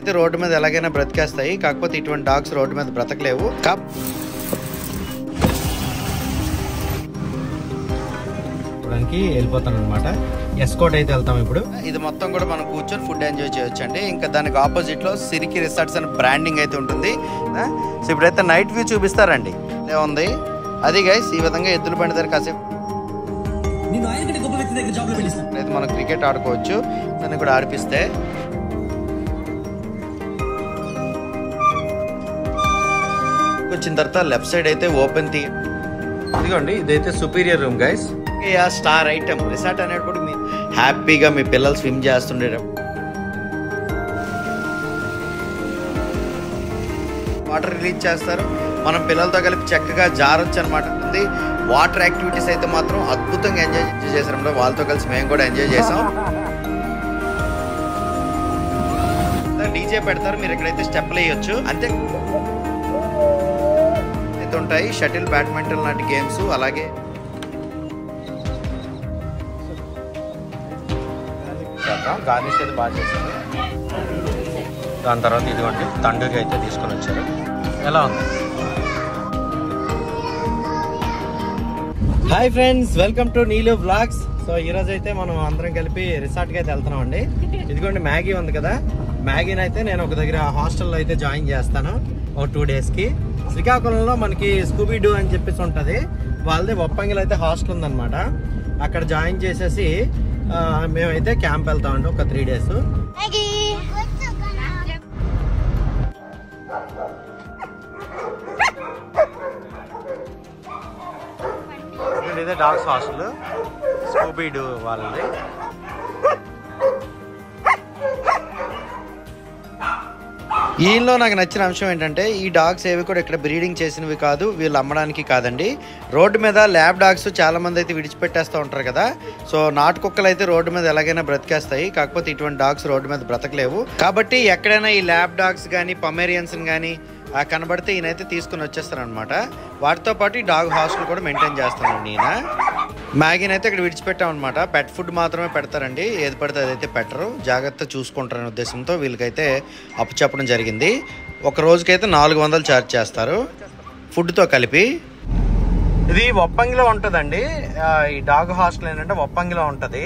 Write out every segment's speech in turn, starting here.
అయితే రోడ్డు మీద ఎలాగైనా బ్రతికేస్తాయి, కాకపోతే ఇటువంటి డాగ్స్ రోడ్డు మీద బ్రతకలేవు. వెళ్ళిపోతాను అనమాట. ఎస్కోట్ అయితే వెళ్తాం ఇప్పుడు. ఇది మొత్తం కూడా మనం కూర్చొని ఫుడ్ ఎంజాయ్ చేయొచ్చండి. ఇంకా దానికి ఆపోజిట్ లో సిరికి రిసార్ట్స్ అని బ్రాండింగ్ అయితే ఉంటుంది. సో ఇప్పుడైతే నైట్ వ్యూ చూపిస్తారండి ఉంది అది గైస్. ఈ విధంగా ఎద్దుల బండి దగ్గర కాసేపు అయితే మనం క్రికెట్ ఆడుకోవచ్చు. దాన్ని కూడా ఆడిపిస్తే వచ్చిన తర్వాత లెఫ్ట్ సైడ్ అయితే ఓపెన్ ఇదిగోండి, ఇదైతే superior room guys. Star item resort అనేది కూడా మీ హ్యాపీగా మీ పిల్లలు స్విమ్ చేస్తుండే వాటర్ రిలీజ్ చేస్తారు. మనం పిల్లలతో కలిపి చక్కగా జారొచ్చు అనమాట. వాటర్ యాక్టివిటీస్ అయితే మాత్రం అద్భుతంగా ఎంజాయ్ చేశారు. వాళ్ళతో కలిసి మేము కూడా ఎంజాయ్ చేసాం. డీజే పెడతారు, మీరు ఎక్కడైతే స్టెప్లు వేయొచ్చు అంతే. అయితే ఉంటాయి షటిల్, బ్యాడ్మింటన్ లాంటి గేమ్స్. అలాగే గార్నిష్ అయితే బాగా చేశారు. దాని తర్వాత ఇదిగోండి తండూరి అయితే తీసుకొని వచ్చారు. ఎలా ఉంది? Hi friends, welcome to Neelu vlogs. So ఈరోజు అయితే మనం అందరం కలిపి రిసార్ట్కి అయితే వెళ్తున్నాం అండి. ఇదిగోండి మ్యాగీ ఉంది కదా, మ్యాగీని అయితే నేను ఒక దగ్గర హాస్టల్లో అయితే జాయిన్ చేస్తాను ఒక 2 డేస్కి. శ్రీకాకుళంలో మనకి స్కూబీ డూ అని చెప్పేసి ఉంటుంది. వాళ్ళది వప్పంగిలో అయితే హాస్టల్ ఉందన్నమాట. అక్కడ జాయిన్ చేసేసి మేమైతే క్యాంప్ వెళ్తామండి ఒక 3 డేస్. ఇదే డాగ్స్ హాస్టల్ స్కూబీ డూ వాళ్ళది. ఈయనలో నాకు నచ్చిన అంశం ఏంటంటే ఈ డాగ్స్ ఏవి కూడా ఇక్కడ బ్రీడింగ్ చేసినవి కాదు, వీళ్ళు అమ్మడానికి కాదండి. రోడ్డు మీద ల్యాబ్ డాగ్స్ చాలా మంది అయితే విడిచిపెట్టేస్తూ ఉంటారు కదా. సో నాటు కుక్కలు అయితే రోడ్డు మీద ఎలాగైనా బ్రతికేస్తాయి, కాకపోతే ఇటువంటి డాగ్స్ రోడ్డు మీద బ్రతకలేవు. కాబట్టి ఎక్కడైనా ఈ ల్యాబ్ డాగ్స్ కానీ పమేరియన్స్ కానీ కనబడితే ఈయనైతే తీసుకుని వచ్చేస్తారనమాట. వాటితో పాటు ఈ డాగ్ హాస్టల్ కూడా మెయింటైన్ చేస్తానండి ఈయన. మ్యాగీని అయితే ఇక్కడ విడిచిపెట్టామన్నమాట. పెట్ ఫుడ్ మాత్రమే పెడతారండి, ఏది పడితే అదైతే పెట్టరు. జాగ్రత్త చూసుకుంటారనే ఉద్దేశంతో వీళ్ళకైతే అప్పు చెప్పడం జరిగింది. ఒక రోజుకైతే 400 ఛార్జ్ చేస్తారు ఫుడ్తో కలిపి. ఇది వప్పంగిలో ఉంటుందండి. ఈ డాగ్ హాస్టల్ ఏంటంటే వప్పంగిలో ఉంటుంది.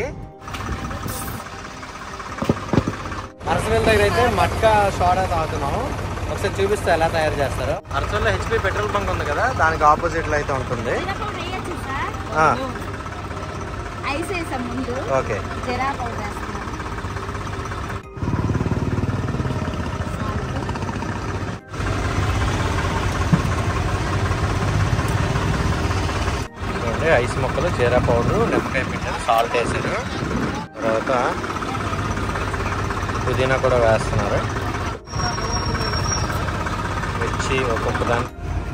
అరసవెల్ దగ్గర అయితే మట్కా సోడా తాగుతున్నాం. ఒకసారి చూపిస్తే ఎలా తయారు చేస్తారో. అరసవెల్లో హెచ్పి పెట్రోల్ బంక్ ఉంది కదా, దానికి ఆపోజిట్ లో అయితే ఉంటుంది. ఓకే, ఐస్ మొక్కలు, జీరా పౌడరు, నిమ్మకాయ పిండి, సాల్ట్ వేసారు. తర్వాత పుదీనా కూడా వేస్తున్నారు. మిర్చి ఒక్కొక్క దాన్ని.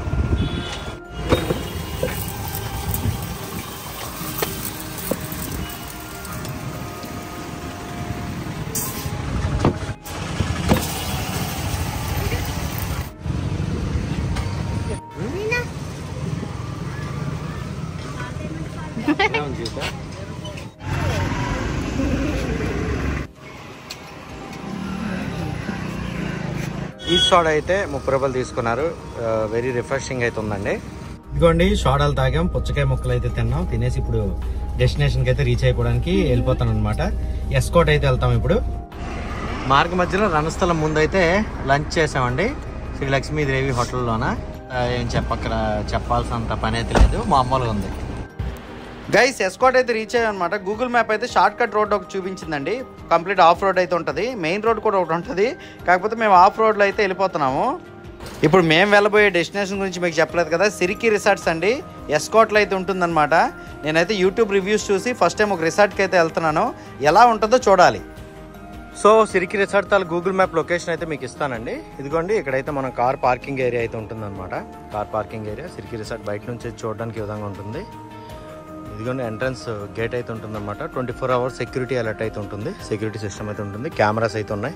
ఈ సోడా అయితే 30 రూపాయలు తీసుకున్నారు. వెరీ రిఫ్రెషింగ్ అయితే ఉందండి. ఇదిగోండి సోడాలు తాగాం, పుచ్చకాయ ముక్కలు అయితే తిన్నాం. తినేసి ఇప్పుడు డెస్టినేషన్కి అయితే రీచ్ అయిపోవడానికి వెళ్ళిపోతాను అనమాట. ఎస్కోట్ అయితే వెళ్తాం ఇప్పుడు. మార్గ మధ్యలో రణస్థలం ముందు అయితే లంచ్ చేసామండి శ్రీ లక్ష్మీదేవి హోటల్లోన. ఏం చెప్పాల్సినంత పని అయితే లేదు, మామూలుగా ఉంది. గైస్ ఎస్కోట్ అయితే రీచ్ అయ్యామన్నమాట. గూగుల్ మ్యాప్ అయితే షార్ట్ కట్ రోడ్ ఒకటి చూపించిందండి. కంప్లీట్ ఆఫ్ రోడ్ అయితే ఉంటుంది, మెయిన్ రోడ్ కూడా ఒకటి ఉంటుంది. కాకపోతే మేము ఆఫ్ రోడ్లో అయితే వెళ్ళిపోతున్నాము. ఇప్పుడు మేము వెళ్ళబోయే డెస్టినేషన్ గురించి మీకు చెప్పలేదు కదా, సిరికి రిసార్ట్స్ అండి. ఎస్కోట్లో అయితే ఉంటుందన్నమాట. నేనైతే యూట్యూబ్ రివ్యూస్ చూసి ఫస్ట్ టైం ఒక రిసార్ట్కి అయితే వెళ్తున్నాను. ఎలా ఉంటుందో చూడాలి. సో సిరికి రిసార్ట్ తాలూ గూగుల్ మ్యాప్ లొకేషన్ అయితే మీకు ఇస్తానండి. ఇదిగోండి ఇక్కడైతే మనం కార్ పార్కింగ్ ఏరియా అయితే ఉంటుందన్నమాట. Car parking area Siriki resort బయట నుంచి చూడడానికి ఈ విధంగా ఉంటుంది. ఇదిగోండి ఎంట్రన్స్ గేట్ అయితే ఉంటుంది అనమాట. 24 hours సెక్యూరిటీ అలర్ట్ అయితే ఉంటుంది. సెక్యూరిటీ సిస్టమ్ అయితే ఉంటుంది, కెమెరాస్ అయితే ఉన్నాయి.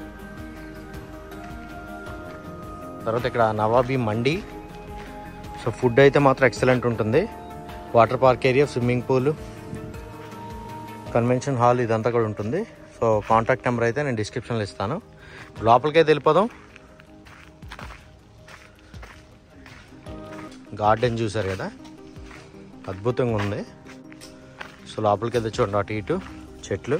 తర్వాత ఇక్కడ నవాబీ మండి. సో ఫుడ్ అయితే మాత్రం ఎక్సలెంట్ ఉంటుంది. Water park area, swimming pool, convention hall ఇదంతా కూడా ఉంటుంది. సో కాంటాక్ట్ నెంబర్ అయితే నేను డిస్క్రిప్షన్లో ఇస్తాను. లోపలికైతే వెళ్ళిపోదాం. గార్డెన్ చూసారు కదా, అద్భుతంగా ఉంది. సో లోపలికి అయితే చూడండి, అటు ఇటు చెట్లు.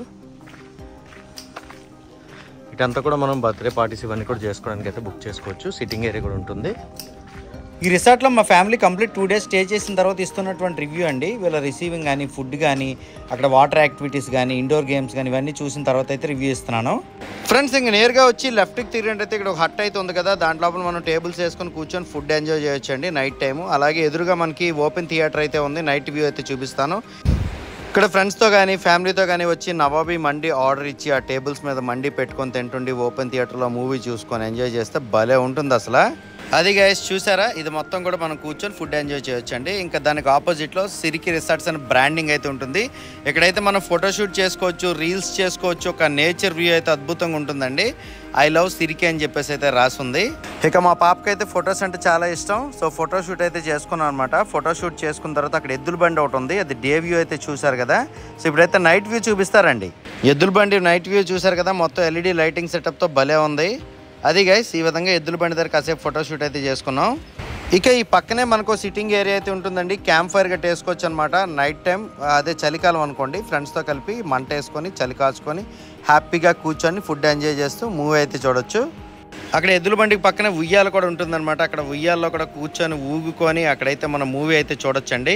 ఇటంతా కూడా మనం బర్త్డే పార్టీస్ ఇవన్నీ కూడా చేసుకోవడానికి అయితే బుక్ చేసుకోవచ్చు. సిట్టింగ్ ఏరియా కూడా ఉంటుంది. ఈ రిసార్ట్లో మా ఫ్యామిలీ కంప్లీట్ 2 days స్టే చేసిన తర్వాత ఇస్తున్నటువంటి రివ్యూ అండి. వీళ్ళ రిసీవింగ్ కానీ, ఫుడ్ కానీ, అక్కడ వాటర్ యాక్టివిటీస్ కానీ, ఇండోర్ గేమ్స్ కానీ ఇవన్నీ చూసిన తర్వాత అయితే రివ్యూ ఇస్తున్నాను. ఫ్రెండ్స్, ఇంక నేరుగా వచ్చి లెఫ్ట్కి తిరిగినట్టయితే ఇక్కడ ఒక హట్ అయితే ఉంది కదా, దాంట్లో మనం టేబుల్స్ వేసుకొని కూర్చొని ఫుడ్ ఎంజాయ్ చేయొచ్చండి నైట్ టైము. అలాగే ఎదురుగా మనకి ఓపెన్ థియేటర్ అయితే ఉంది. నైట్ వ్యూ అయితే చూపిస్తాను. ఇక్కడ ఫ్రెండ్స్తో కానీ ఫ్యామిలీతో కానీ వచ్చి నవాబీ మండి ఆర్డర్ ఇచ్చి ఆ టేబుల్స్ మీద మండి పెట్టుకొని తింటుండి ఓపెన్ థియేటర్లో మూవీ చూసుకొని ఎంజాయ్ చేస్తే భలే ఉంటుంది అసలు. అది గైస్ చూసారా, ఇది మొత్తం కూడా మనం కూర్చొని ఫుడ్ ఎంజాయ్ చేయొచ్చు అండి. ఇంకా దానికి ఆపోజిట్లో సిరికి రిసార్ట్స్ అని బ్రాండింగ్ అయితే ఉంటుంది. ఇక్కడైతే మనం ఫోటోషూట్ చేసుకోవచ్చు, రీల్స్ చేసుకోవచ్చు. ఒక నేచర్ వ్యూ అయితే అద్భుతంగా ఉంటుందండి. ఐ లవ్ సిరికి అని చెప్పేసి అయితే రాసింది. ఇక మా పాపకి అయితే ఫొటోస్ అంటే చాలా ఇష్టం. సో ఫోటోషూట్ అయితే చేసుకున్నాం అనమాట. ఫోటోషూట్ చేసుకున్న తర్వాత అక్కడ ఎద్దుల బండి ఒకటి ఉంది, అది డే వ్యూ అయితే చూసారు కదా. సో ఇప్పుడైతే నైట్ వ్యూ చూపిస్తారండి. ఎద్దుల బండి నైట్ వ్యూ చూసారు కదా, మొత్తం ఎల్ఈడి లైటింగ్ సెటప్తో భలే ఉంది. అది గైస్, ఈ విధంగా ఎద్దుల బండి దగ్గర కాసేపు ఫోటోషూట్ అయితే చేసుకున్నాం. ఇక ఈ పక్కనే మనకు సిట్టింగ్ ఏరియా అయితే ఉంటుందండి. క్యాంప్ ఫైర్ గట్ట వేసుకోవచ్చు అనమాట నైట్ టైం. అదే చలికాలం అనుకోండి, ఫ్రెండ్స్తో కలిపి మంట వేసుకొని చలి కాచుకొని హ్యాపీగా కూర్చొని ఫుడ్ ఎంజాయ్ చేస్తూ మూవీ అయితే చూడొచ్చు. అక్కడ ఎద్దుల బండికి పక్కనే ఉయ్యాల కూడా ఉంటుందన్నమాట. అక్కడ ఉయ్యాల్లో కూడా కూర్చొని ఊగుకొని అక్కడైతే మనం మూవీ అయితే చూడొచ్చండి.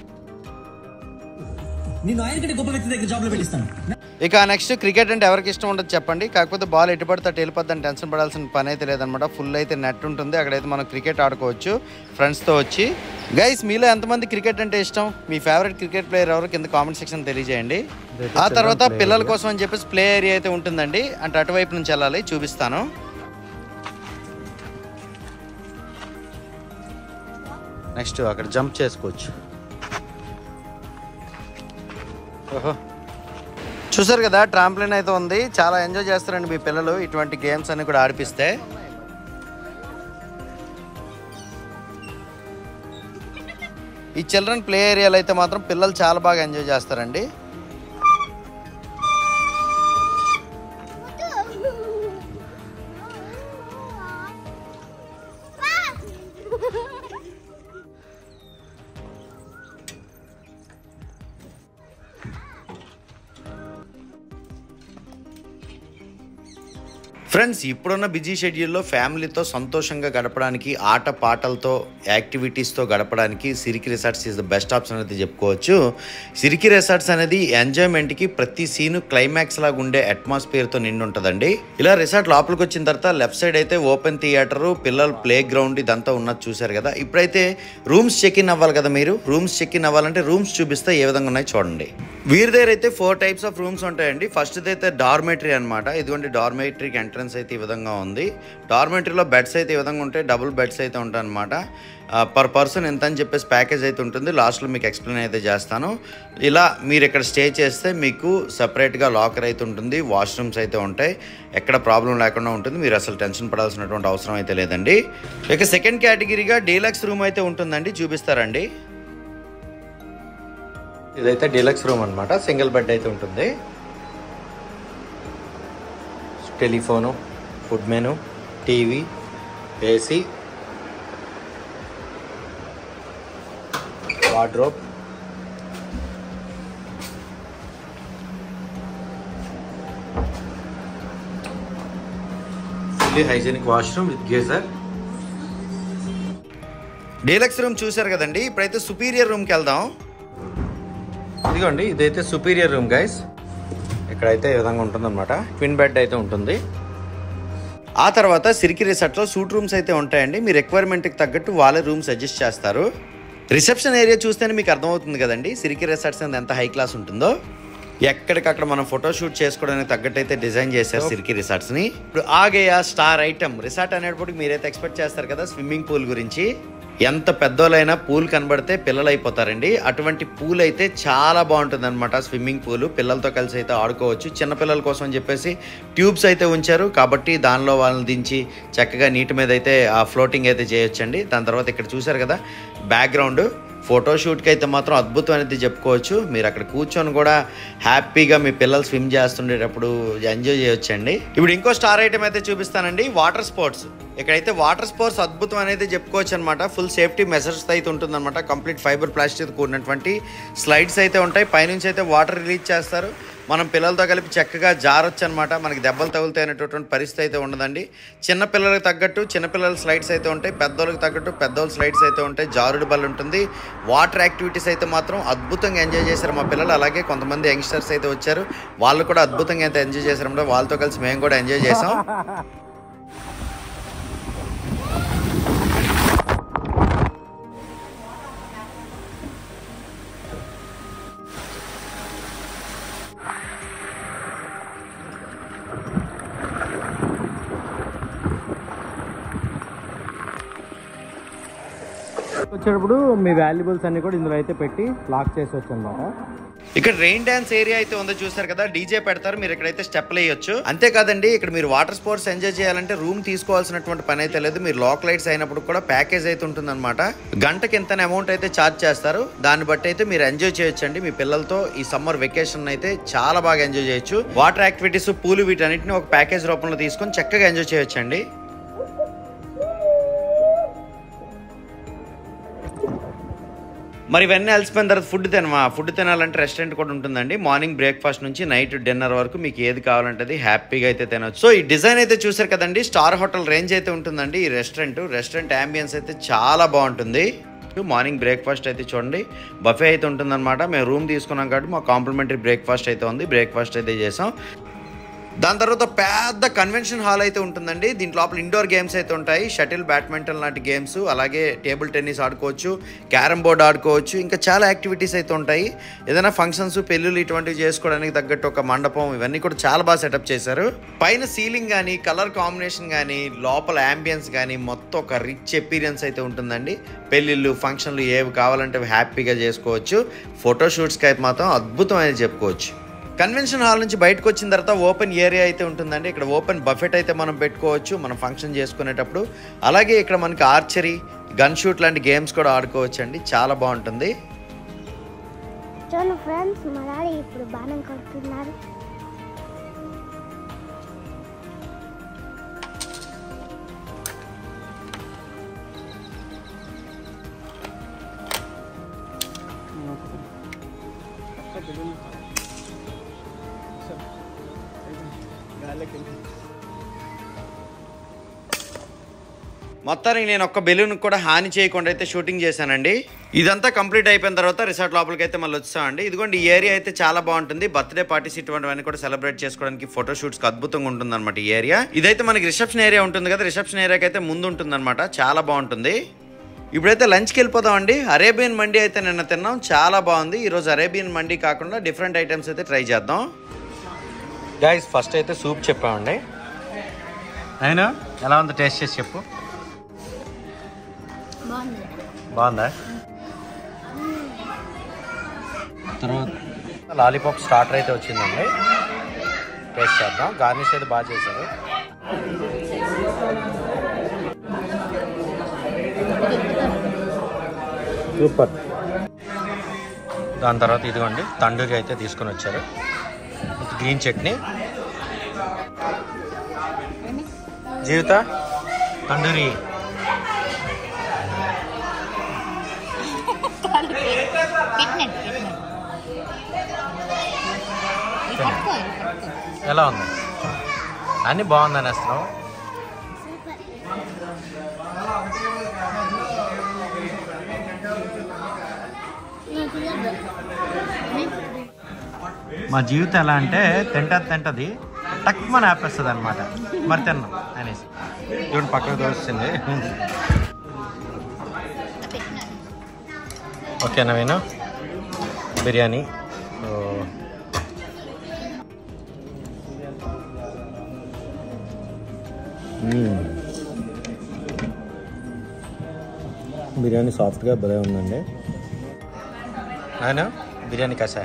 ఇక నెక్స్ట్ క్రికెట్ అంటే ఎవరికి ఇష్టం ఉండదు చెప్పండి. కాకపోతే బాల్ ఎటు పడితే అటు వెళ్ళిపోద్దని టెన్షన్ పడాల్సిన పని అయితే లేదనమాట. ఫుల్ అయితే నెట్ ఉంటుంది, అక్కడైతే మనం క్రికెట్ ఆడుకోవచ్చు ఫ్రెండ్స్తో వచ్చి. గైస్, మీలో ఎంతమంది క్రికెట్ అంటే ఇష్టం? మీ ఫేవరెట్ క్రికెట్ ప్లేయర్ ఎవరు కింద కామెంట్ సెక్షన్ తెలియజేయండి. ఆ తర్వాత పిల్లల కోసం అని చెప్పేసి ప్లే ఏరియా అయితే ఉంటుందండి. అంటే అటువైపు నుంచి వెళ్ళాలి, చూపిస్తాను. నెక్స్ట్ అక్కడ జంప్ చేసుకోవచ్చు. ఓహో, చూసారు కదా, ట్రాంప్లిన్ అయితే ఉంది. చాలా ఎంజాయ్ చేస్తారండి మీ పిల్లలు ఇటువంటి గేమ్స్ అన్ని కూడా ఆడిపిస్తే. ఈ చిల్డ్రన్ ప్లే ఏరియాలో అయితే మాత్రం పిల్లలు చాలా బాగా ఎంజాయ్ చేస్తారండి. ఫ్రెండ్స్, ఇప్పుడున్న బిజీ షెడ్యూల్లో ఫ్యామిలీతో సంతోషంగా గడపడానికి, ఆట పాటలతో యాక్టివిటీస్తో గడపడానికి Siriki resorts is the best option అయితే చెప్పుకోవచ్చు. సిరికి రిసార్ట్స్ అనేది ఎంజాయ్మెంట్కి ప్రతి సీను క్లైమాక్స్ లాగా ఉండే అట్మాస్ఫియర్తో నిండి ఉంటుందండి. ఇలా రిసార్ట్ లోపలికి వచ్చిన తర్వాత లెఫ్ట్ సైడ్ అయితే ఓపెన్ థియేటరు, పిల్లల ప్లే గ్రౌండ్ ఇదంతా ఉన్నది చూసారు కదా. ఇప్పుడైతే రూమ్స్ చెక్ ఇన్ అవ్వాలి కదా. మీరు రూమ్స్ చెక్ ఇన్ అవ్వాలంటే రూమ్స్ చూపిస్తే ఏ విధంగా ఉన్నాయి చూడండి. వీరి దగ్గర అయితే 4 types ఆఫ్ రూమ్స్ ఉంటాయండి. ఫస్ట్ అయితే డార్మెటరీ అనమాట. ఇదిగోండి డార్మెటరీకి ఎంట్రన్స్ అయితే ఈ విధంగా ఉంది. డార్మెటరీలో బెడ్స్ అయితే ఈ విధంగా ఉంటాయి, డబుల్ బెడ్స్ అయితే ఉంటాయి అనమాట. పర్ పర్సన్ ఎంత అని చెప్పేసి ప్యాకేజ్ అయితే ఉంటుంది. లాస్ట్లో మీకు ఎక్స్ప్లెయిన్ అయితే చేస్తాను. ఇలా మీరు ఇక్కడ స్టే చేస్తే మీకు సపరేట్గా లాకర్ అయితే ఉంటుంది, వాష్రూమ్స్ అయితే ఉంటాయి, ఎక్కడ ప్రాబ్లం లేకుండా ఉంటుంది. మీరు అసలు టెన్షన్ పడాల్సినటువంటి అవసరం అయితే లేదండి. ఇక సెకండ్ కేటగిరీగా డీలక్స్ రూమ్ అయితే ఉంటుందండి, చూపిస్తారండి. ఇదైతే డీలక్స్ రూమ్ అనమాట. సింగిల్ బెడ్ అయితే ఉంటుంది. Telephone, food menu, TV, AC, wardrobe, fully hygienic washroom with geyser. Deluxe room చూసారు కదండి. ఇప్పుడైతే సుపీరియర్ రూమ్కి వెళ్దాం. ఇదిగోండి, ఇదైతే సుపీరియర్ రూమ్ గైస్. ఇక్కడైతే ఈ విధంగా ఉంటుందన్నమాట. ట్విన్ బెడ్ అయితే ఉంటుంది. ఆ తర్వాత సిరికి రిసార్ట్లో సూట్ రూమ్స్ అయితే ఉంటాయండి. మీ రిక్వైర్మెంట్కి తగ్గట్టు వాళ్ళే రూమ్స్ అడ్జస్ట్ చేస్తారు. రిసెప్షన్ ఏరియా చూస్తేనే మీకు అర్థమవుతుంది కదండి సిరికి రిసార్ట్స్ ఎంత హై క్లాస్ ఉంటుందో. ఎక్కడికక్కడ మనం ఫోటోషూట్ చేసుకోవడానికి తగ్గట్టు అయితే డిజైన్ చేశారు సిరికి రిసార్ట్స్ని. ఇప్పుడు ఆగేయా స్టార్ ఐటమ్ రిసార్ట్ అనేటప్పుడు మీరైతే ఎక్స్పెక్ట్ చేస్తారు కదా స్విమ్మింగ్ పూల్ గురించి. ఎంత పెద్దోళ్ళైనా పూల్ కనబడితే పిల్లలు అయిపోతారండి. అటువంటి పూల్ అయితే చాలా బాగుంటుంది అనమాట. స్విమ్మింగ్ పూల్ పిల్లలతో కలిసి అయితే ఆడుకోవచ్చు. చిన్నపిల్లల కోసం అని చెప్పేసి ట్యూబ్స్ అయితే ఉంచారు కాబట్టి దానిలో వాళ్ళని దించి చక్కగా నీటి మీద అయితే ఆ ఫ్లోటింగ్ అయితే చేయొచ్చండి. దాని తర్వాత ఇక్కడ చూసారు కదా బ్యాక్గ్రౌండ్ ఫోటోషూట్కి అయితే మాత్రం అద్భుతం అనేది చెప్పుకోవచ్చు. మీరు అక్కడ కూర్చొని కూడా హ్యాపీగా మీ పిల్లలు స్విమ్ చేస్తుండేటప్పుడు ఎంజాయ్ చేయొచ్చండి. ఇప్పుడు ఇంకో స్టార్ ఐటమ్ అయితే చూపిస్తానండి, వాటర్ స్పోర్ట్స్. ఇక్కడైతే వాటర్ స్పోర్ట్స్ అద్భుతం అనేది చెప్పుకోవచ్చు అనమాట. ఫుల్ సేఫ్టీ మెజర్స్ అయితే ఉంటుందన్నమాట. కంప్లీట్ ఫైబర్ ప్లాస్టిక్ కూడినటువంటి స్లైడ్స్ అయితే ఉంటాయి. పైనుంచి అయితే వాటర్ రిలీజ్ చేస్తారు. మనం పిల్లలతో కలిపి చక్కగా జారొచ్చు అనమాట. మనకి దెబ్బలు తగులుతాయి అనేటటువంటి పరిస్థితి అయితే ఉండదండి. చిన్నపిల్లలకు తగ్గట్టు చిన్నపిల్లల స్లైడ్స్ అయితే ఉంటాయి, పెద్దోళ్ళకి తగ్గట్టు పెద్దోళ్ళ స్లైడ్స్ అయితే ఉంటాయి, జారుడు బల్ ఉంటుంది. వాటర్ యాక్టివిటీస్ అయితే మాత్రం అద్భుతంగా ఎంజాయ్ చేశారు మా పిల్లలు. అలాగే కొంతమంది యంగ్స్టర్స్ అయితే వచ్చారు, వాళ్ళు కూడా అద్భుతంగా అయితే ఎంజాయ్ చేశారు. వాళ్ళతో కలిసి మేము కూడా ఎంజాయ్ చేసాం. వచ్చేటప్పుడు మీ వాల్యుబుల్స్ అన్ని కూడా ఇందులో అయితే పెట్టి లాక్ చేసి అనమాట. ఇక్కడ రెయిన్ డాన్స్ ఏరియా అయితే ఉందో చూసారు కదా, డీజే పెడతారు, మీరు ఇక్కడైతే స్టెప్లు వేయొచ్చు. అంతేకాదండి, ఇక్కడ మీరు వాటర్ స్పోర్ట్స్ ఎంజాయ్ చేయాలంటే రూమ్ తీసుకోవాల్సినటువంటి పని అయితే లేదు. మీరు లోకలైట్స్ అయినప్పుడు కూడా ప్యాకేజ్ అయితే ఉంటుంది అనమాట. గంటకి ఇంత అమౌంట్ అయితే ఛార్జ్ చేస్తారు. దాన్ని బట్టి అయితే మీరు ఎంజాయ్ చేయొచ్చండి. మీ పిల్లలతో ఈ సమ్మర్ వెకేషన్ అయితే చాలా బాగా ఎంజాయ్ చేయొచ్చు. వాటర్ యాక్టివిటీస్, పూలు, వీటన్నిటిని ఒక ప్యాకేజ్ రూపంలో తీసుకొని చక్కగా ఎంజాయ్ చేయొచ్చండి. మరి ఇవన్నీ అలసిపోయిన తర్వాత ఫుడ్ తినాలంటే రెస్టారెంట్ కూడా ఉంటుందండి. మార్నింగ్ బ్రేక్ఫాస్ట్ నుంచి నైట్ డిన్నర్ వరకు మీకు ఏది కావాలంటే అది హ్యాపీగా అయితే తినొచ్చు. సో ఈ డిజైన్ అయితే చూసారు కదండి, స్టార్ హోటల్ రేంజ్ అయితే ఉంటుందండి ఈ రెస్టారెంట్ అంబియన్స్ అయితే చాలా బాగుంటుంది. మార్నింగ్ బ్రేక్ఫాస్ట్ అయితే చూడండి, బఫే అయితే ఉంటుందన్నమాట. మేము రూమ్ తీసుకున్నాం కాబట్టి మాకు కాంప్లిమెంటరీ బ్రేక్ఫాస్ట్ అయితే ఉంది. బ్రేక్ఫాస్ట్ అయితే చేసాం. దాని తర్వాత పెద్ద కన్వెన్షన్ హాల్ అయితే ఉంటుందండి. దీంట్ లోపల ఇండోర్ గేమ్స్ అయితే ఉంటాయి, షటిల్, బ్యాడ్మింటన్ లాంటి గేమ్స్, అలాగే టేబుల్ టెన్నిస్ ఆడుకోవచ్చు, క్యారమ్ బోర్డ్ ఆడుకోవచ్చు, ఇంకా చాలా యాక్టివిటీస్ అయితే ఉంటాయి. ఏదైనా ఫంక్షన్స్, పెళ్ళిళ్ళు ఇటువంటివి చేసుకోవడానికి తగ్గట్టు ఒక మండపం, ఇవన్నీ కూడా చాలా బాగా సెటప్ చేశారు. పైన సీలింగ్ కానీ, కలర్ కాంబినేషన్ కానీ, లోపల అంబియన్స్ కానీ మొత్తం ఒక రిచ్ ఎక్స్పీరియన్స్ అయితే ఉంటుందండి. పెళ్ళిళ్ళు, ఫంక్షన్లు ఏవి కావాలంటే హ్యాపీగా చేసుకోవచ్చు. ఫోటోషూట్స్కి అయితే మాత్రం అద్భుతం అని చెప్పుకోవచ్చు. కన్వెన్షన్ హాల్ నుంచి బయటకు వచ్చిన తర్వాత ఓపెన్ ఏరియా అయితే ఉంటుందండి. ఇక్కడ ఓపెన్ బఫెట్ అయితే మనం పెట్టుకోవచ్చు మనం ఫంక్షన్ చేసుకునేటప్పుడు. అలాగే ఇక్కడ మనకి ఆర్చరీ, గన్ షూట్ లాంటి గేమ్స్ కూడా ఆడుకోవచ్చు అండి. చాలా బాగుంటుంది. చూడండి ఫ్రెండ్స్, మా డాడీ ఇప్పుడు బాణం కొడుతున్నారు. మొత్తానికి నేను ఒక్క బెలూన్ కూడా హాని చేయకుండా అయితే షూటింగ్ చేశానండి. ఇదంతా కంప్లీట్ అయిపోయిన తర్వాత రిసార్ట్ లోపలికి అయితే మళ్ళీ వచ్చామండి. ఇదిగోండి, ఈ ఏరియా అయితే చాలా బాగుంటుంది. బర్త్డే పార్టీస్ ఇటువంటివన్నీ కూడా సెలబ్రేట్ చేసుకోవడానికి, ఫోటోషూట్స్కి అద్భుతంగా ఉంటుంది అనమాట ఈ ఏరియా. ఇదైతే మనకి రిసెప్షన్ ఏరియా ఉంటుంది కదా, రిసెప్షన్ ఏరియాకి అయితే ముందు ఉంటుంది అనమాట. చాలా బాగుంటుంది. ఇప్పుడైతే లంచ్కి వెళ్ళిపోతాం అండి. అరేబియన్ మండీ అయితే నిన్న తిన్నాం, చాలా బాగుంది. ఈరోజు అరేబియన్ మండీ కాకుండా డిఫరెంట్ ఐటమ్స్ అయితే ట్రై చేద్దాం. గైస్, ఫస్ట్ అయితే సూప్ చెప్పామండి. అయినా ఎలా ఉంది, టేస్ట్ చేసి చెప్పు. బాగుందా? తర్వాత లాలీపాప్ స్టార్టర్ అయితే వచ్చిందండి, టేస్ట్ చేద్దాం. గార్నిష్ అయితే బాగా చేశారు. సూపర్. దాని తర్వాత ఇదిగోండి, తండూరి అయితే తీసుకొని వచ్చారు, గ్రీన్ చట్నీ. జీవిత తండూరి ఎలా ఉంది? అన్నీ బాగుందని వేస్తున్నావు. మా జీవితం ఎలా అంటే తింటది టక్మని ఆపేస్తుంది అనమాట. మరి తిన్నాం అనేసి చూడండి, పక్కకు దోస్తుంది. ఓకేనా నేను బిర్యానీ. బిర్యానీ సాఫ్ట్గా భలే ఉందండి. అయినా బిర్యానీ కసా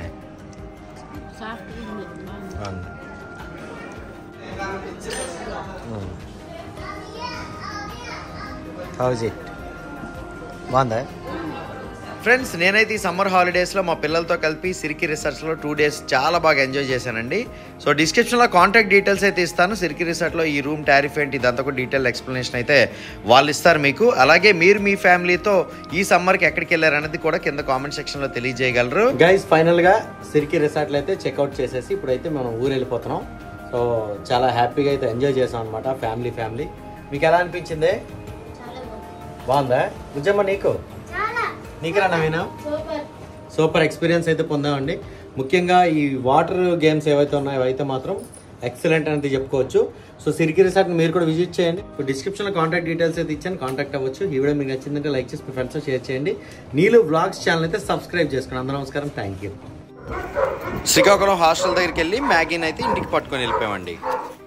హౌజ్ ఇట్ బాగుందా? ఫ్రెండ్స్ నేనైతే ఈ సమ్మర్ హాలిడేస్లో మా పిల్లలతో కలిపి సిరికి రిసార్ట్స్లో 2 days చాలా బాగా ఎంజాయ్ చేశానండి. సో డిస్క్రిప్షన్లో కాంటాక్ట్ డీటెయిల్స్ అయితే ఇస్తాను. సిరికి రిసార్ట్లో ఈ రూమ్ టారిఫ్ ఏంటి ఇదంతా కూడా డీటెయిల్ ఎక్స్ప్లెనేషన్ అయితే వాళ్ళు ఇస్తారు మీకు. అలాగే మీరు మీ ఫ్యామిలీతో ఈ సమ్మర్కి ఎక్కడికి వెళ్ళారనేది కూడా కింద కామెంట్ సెక్షన్లో తెలియజేయగలరు. గైస్ ఫైనల్గా సిరికి రిసార్ట్లో అయితే చెక్అవుట్ చేసేసి ఇప్పుడైతే మనం ఊరు వెళ్ళిపోతున్నాం. సో చాలా హ్యాపీగా అయితే ఎంజాయ్ చేసాం అనమాట ఫ్యామిలీ. మీకు ఎలా అనిపించింది? బాగుందా నిజమ్మా? నీకురా నవీనా? సూపర్ ఎక్స్పీరియన్స్ అయితే పొందామండి. ముఖ్యంగా ఈ వాటర్ గేమ్స్ ఏవైతే ఉన్నాయో అవైతే మాత్రం ఎక్సలెంట్ అనేది చెప్పుకోవచ్చు. సో సిరికి రిసార్ట్ని మీరు కూడా విజిట్ చేయండి. ఇప్పుడు డిస్క్రిప్షన్లో కాంటాక్ట్ డీటెయిల్స్ అయితే ఇచ్చాను, కాంటాక్ట్ అవ్వచ్చు. ఈ వీడియో మీకు నచ్చిందంటే లైక్ చేసి మీ ఫ్రెండ్స్తో షేర్ చేయండి. నీలు వ్లాగ్స్ ఛానల్ అయితే సబ్స్క్రైబ్ చేసుకోండి. అందరూ నమస్కారం, థ్యాంక్ యూ. శ్రీకాకుళం హాస్టల్ దగ్గరికి వెళ్ళి మ్యాగీని అయితే ఇంటికి పట్టుకొని వెళ్ళిపోయామండి.